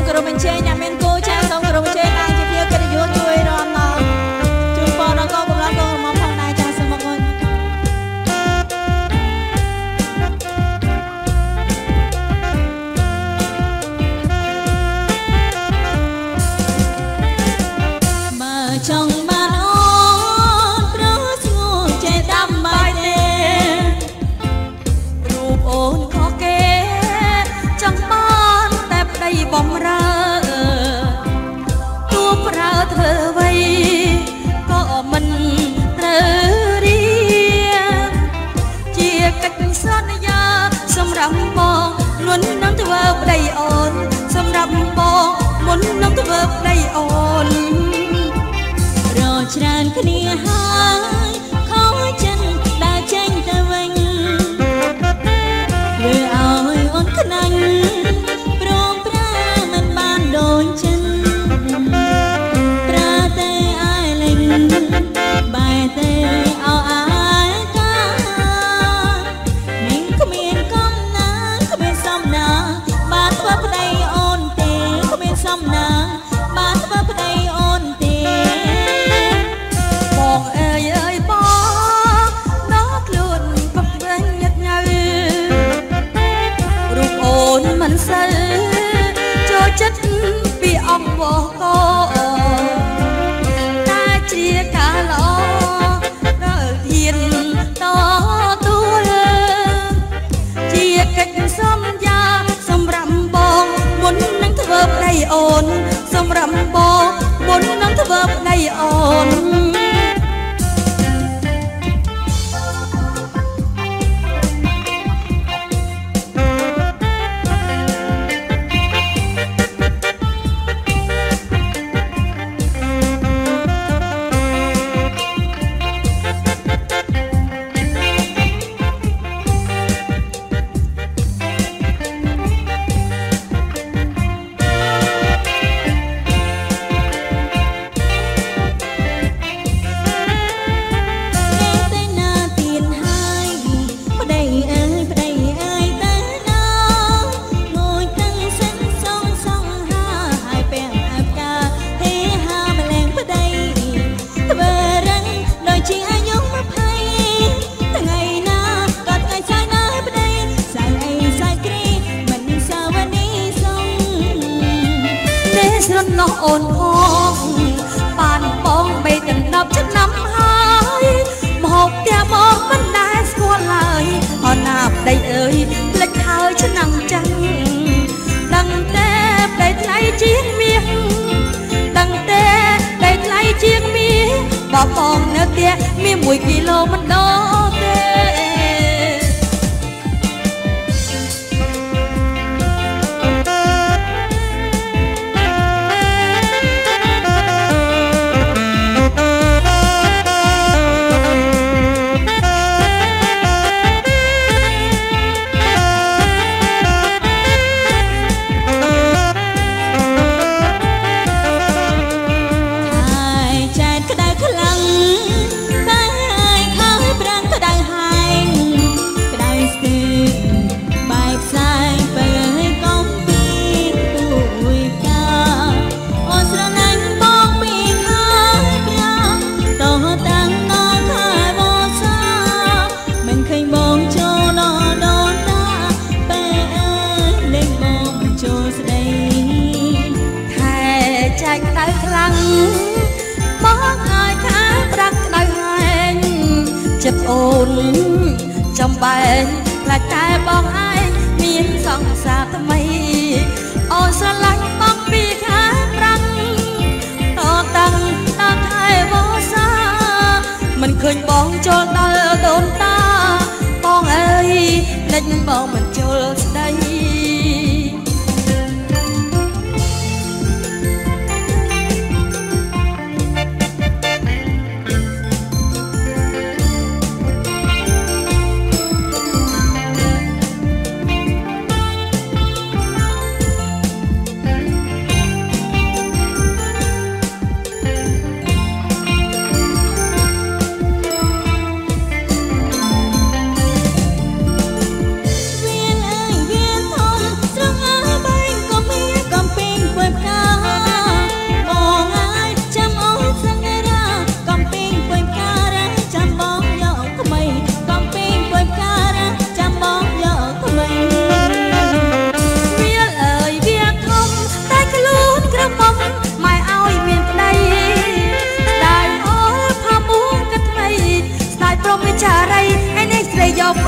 เวียนเอ้ย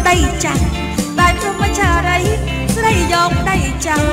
ដីចាស់តែព្រមចារីស្រីយកដីចាស់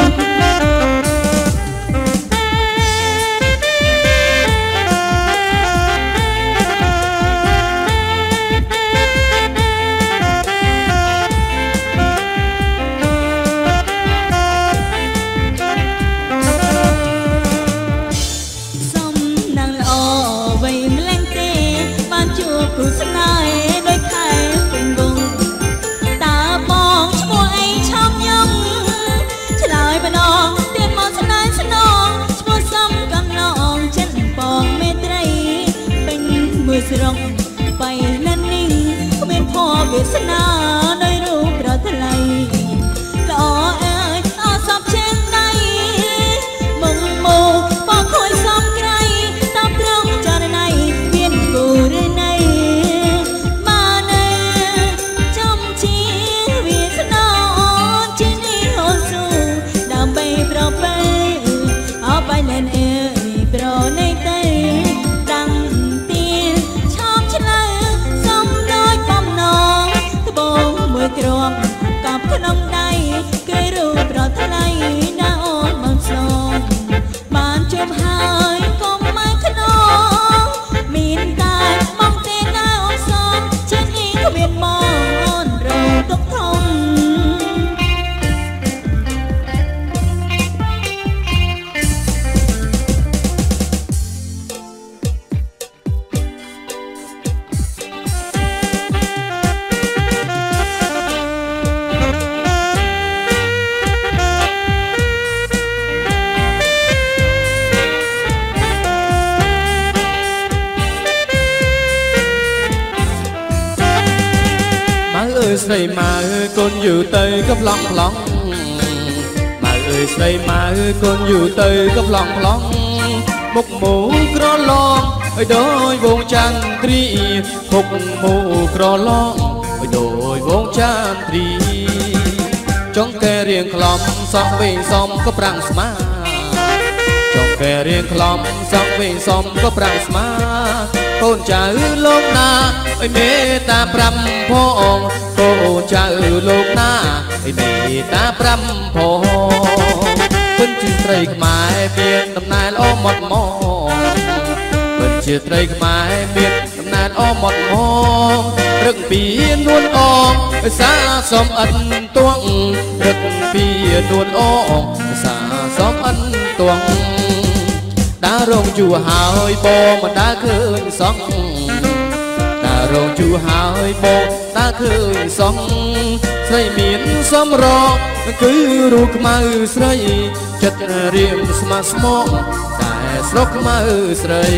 ស្រងបៃលនីគ្មានផវាសនានៃរូបប្រថ្លៃល្អអើយអសពជាងដៃមកមកបងខួយសំក្រៃតាមត្រង់ចរណៃមានគូរណៃបានណែចំជាវាសនាជានេះហូស៊ូដើម្បីប្របែអបៃលនីប្រណៃតៃក្រមកាប់ក្នុងដៃគេរូបប្រថ្លៃណាអូនមកស្នងបានជួបហើយកុំមកខ្នងមានតែមកទេណាអូនសំជានេះគ្មានមកអូនរងទុកធំស្រីម៉ៅកូនយូរទៅក៏ប្លង់ប្លង់ម៉ៅអើយស្រីម៉ៅកូនយូរទៅក៏ប្លង់ប្លង់មុខមូក្រឡងឲ្យដោយវងចន្ទ្រីមុខមូក្រឡងឲ្យដោយវងចន្ទ្រីចង់កែរៀងខ្លំសក់វិញសំក៏ប្រាំងស្មាចង់កែរៀងខ្លំសក់វិញសំក៏ប្រាំងស្មាកូនចៅលោកណាឲ្យមេត្តាប្រាំផងកូនចៅលោកណាឲ្យមេត្តាប្រាំផងពិនជាស្រីខ្មែរមានដំណើរល្អមាត់ម៉ងពិនជាស្រីខ្មែរមានដំណើរល្អមាត់ម៉ងរឹកពីនួនអងសាសំអិនទួងរឹកពីនួនអងសាសំអិនទួងដើររងជួហើយបងមិនដើរឃើញសោះដើររងជួហើយបងដើរឃើញសោះស្រីមានសំរងគឺរូបខ្មៅស្រីចិត្តរៀមស្មាស្មោកតែស្រុកខ្មៅស្រី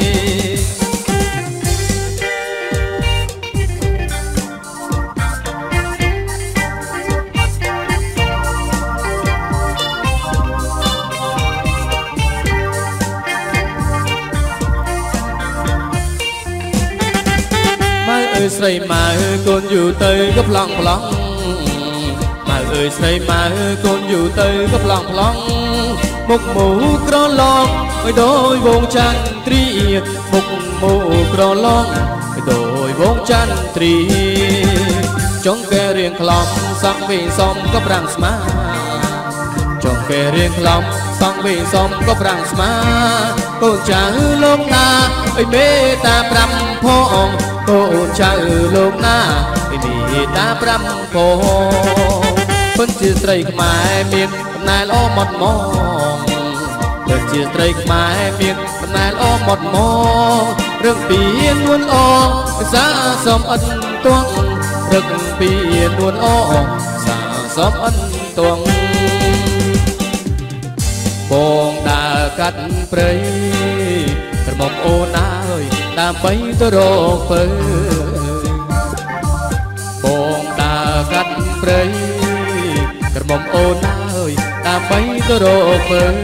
ស្រីម៉ៅកូនយូរទៅក៏ប្លង់ប្លង់ម៉ៅអើយស្រីម៉ៅកូនយូរទៅក៏ប្លង់ប្លង់មុខមូក្រឡងឲ្យដោយវងចន្ទ្រីមុខមូក្រឡងឲ្យដោយវងចន្ទ្រីចង់កែរៀងខ្លំសក់វិញសំក៏ប្រាំងស្មាចង់កែរៀងខ្លំសក់វិញសំក៏ប្រាំងស្មាកូនចៅលោកណាឲ្យមេត្តាប្រាំផងកូនចៅលោកណាឲ្យមេត្តាប្រាំផងពិនជាស្រីខ្មែរមានដំណើរល្អមាត់ម៉ងពិនជាស្រីខ្មែរមានដំណើរល្អមាត់ម៉ងរឹកពីនួនអងសាសំអិនទួងរឹកពីនួនអងសាសំអិនទួងបងដើរកាត់ព្រៃក្រមុំអូនអើយដើម្បីទៅរកពើបងដើរកាត់ព្រៃក្រមុំអូនអើយដើម្បីទៅរកពើ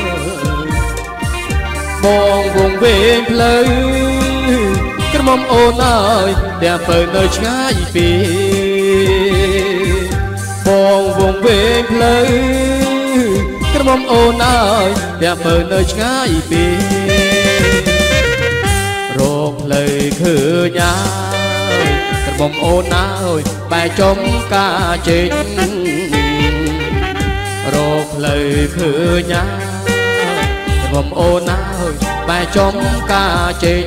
បងវងវែងផ្លូវក្រមុំអូនអើយដែលពើនៅឆ្ងាយពីបងវងវែងផ្លូវក្រមុំអូនអើយដែលពើនៅឆ្ងាយពីរកផ្លូវឃើញអើយក្រមុំអូនអើយបែចំការជិញរកផ្លូវឃើញមុំអូនអើយបែចំការជិញ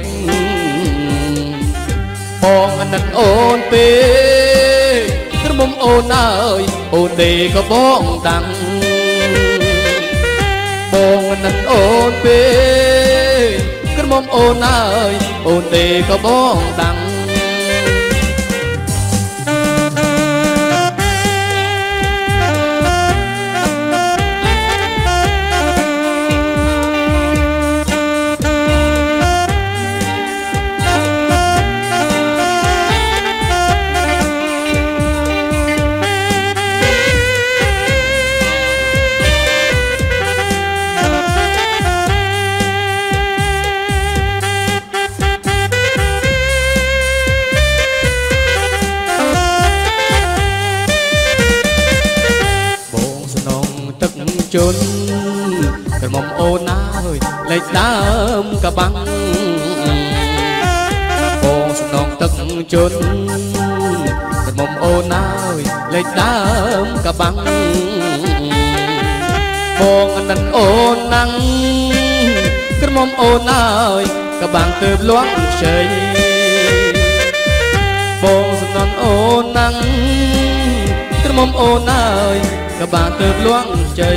បងនឹកអូនពេកក្រមុំអូនអើយអូនទេក៏បងតាំងបងនឹកអូនពេកក្រមុំអូនអើយអូនទេក៏បងតាំងជន់ក្រមុំអូនអើយលេចដើមកបាំងបងសំណងទឹកជន់ក្រមុំអូនអើយលេចដើមកបាំងបងនិនអូនណាំងក្រមុំអូនអើយកបាំងទើបលាក់ខ្ចីបងសំណងអូនណាំងក្រមុំអូនអើយកបាំងទើបលាក់ខ្ចី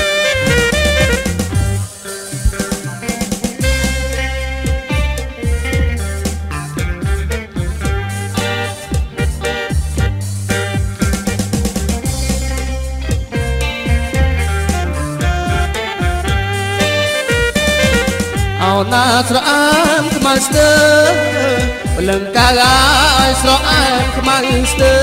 អោណាស្រអាមខ្មៅស្ទើព្រលឹងកាយស្រអាមខ្មៅស្ទើ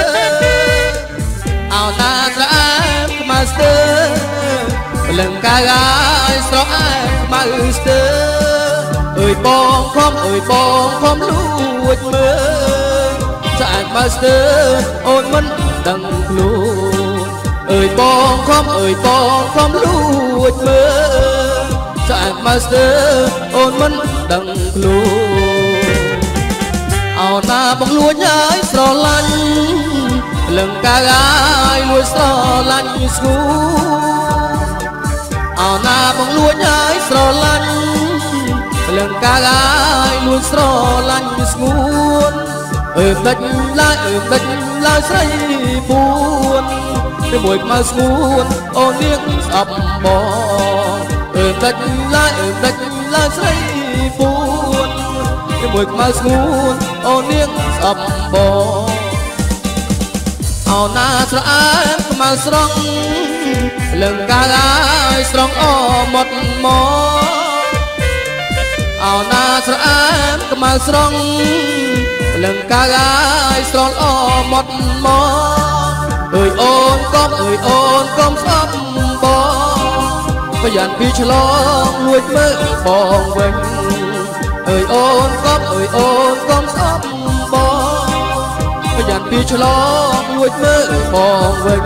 អោណាស្រអាមខ្មៅស្ទើព្រលឹងកាយស្រអាមខ្មៅស្ទើអើយបងខំអើយបងខំលួចមើលស្អាតខ្មៅស្ទើអូនមិនដឹងខ្លួនអើយបងខំអើយបងខំលួចមើលស្អាតមកស្ទើអូនមិនដឹងខ្លួនអោណាបងលួចហើយស្រឡាញ់លឹងកាយលួចស្រឡាញ់ស្ងួនអោណាបងលួចហើយស្រឡាញ់លឹងកាយលួចស្រឡាញ់ស្ងួនអើបិចឡើយឡើយស្រីពួនទៅមួយខ្មៅស្ងួនអូននាងស្អប់បងអើបិចឡើយស្រីពួនទៅមួយខ្មៅស្ងួនអូននាងស្អប់បងអោណាស្រអែមខ្មៅស្រង់លឹងកាយស្រង់អមកអោណាស្រអែមខ្មៅស្រង់លឹងកាយស្រង់អមកអើយអូនកុំអើយអូនកុំស្អប់បងប្រយ័ត្នពីឆ្លងលួចមើលបងវិញអើយអូនកុំអើយអូនកុំស្អប់បងប្រយ័ត្នពីឆ្លងលួចមើលបងវិញ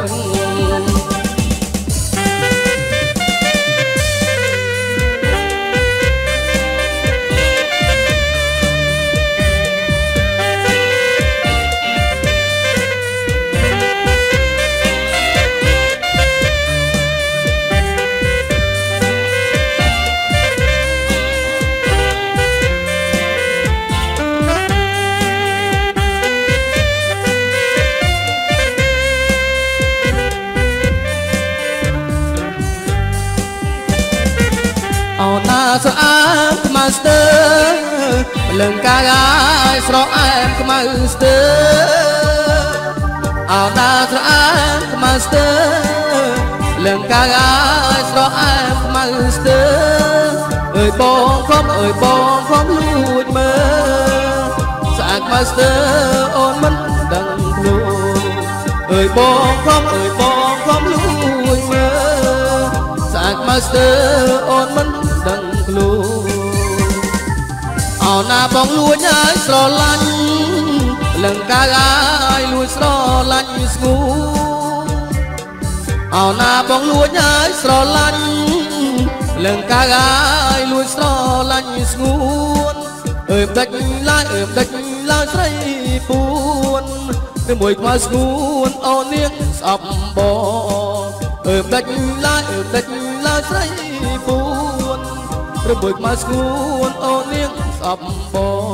អោណាស្រអែមខ្មៅស្ទើព្រលឹងកាយស្រអែមខ្មៅស្ទើអោណាស្រអែមខ្មៅស្ទើព្រលឹងកាយស្រអែមខ្មៅស្ទើអើយបងខំអើយបងខំលួចមើលស្អាតខ្មៅស្ទើអូនមិនដឹងខ្លួនអើយបងខំអើយបងខំលួចមើលស្អាតខ្មៅស្ទើអូនមិនដឹងខ្លួនអោណាបងលួចហើយស្រឡាញ់លឹងកាយលួចស្រឡាញ់ស្ងួនអោណាបងលួចហើយស្រឡាញ់លឹងកាយលួចស្រឡាញ់ស្ងួនអើយបិចឡើយស្រីពួឬមួយខ្មៅស្ងួនអូននាងស្អប់បងដាច់ឡើយដាច់ឡើយស្រីពួនឬមួយខ្មៅស្ងួនអូននាងស្អប់បង